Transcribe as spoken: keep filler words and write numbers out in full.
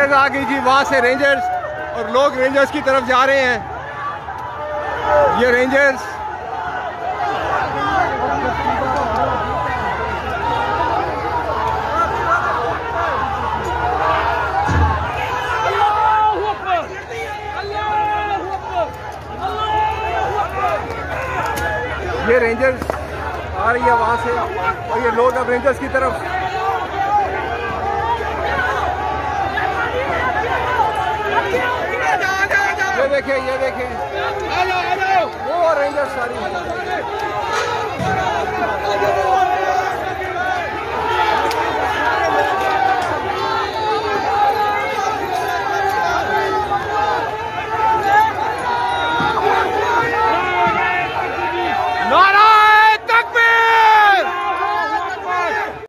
Rangers आ गई जी, वहाँ से रेंजर्स, और लोग रेंजर्स की तरफ जा रहे हैं। ये रेंजर्स ये रेंजर्स आ रही है वहाँ से, और ये लोग अब रेंजर्स की तरफ। ये देखें, ये देखें, वो रेंजर्स सारी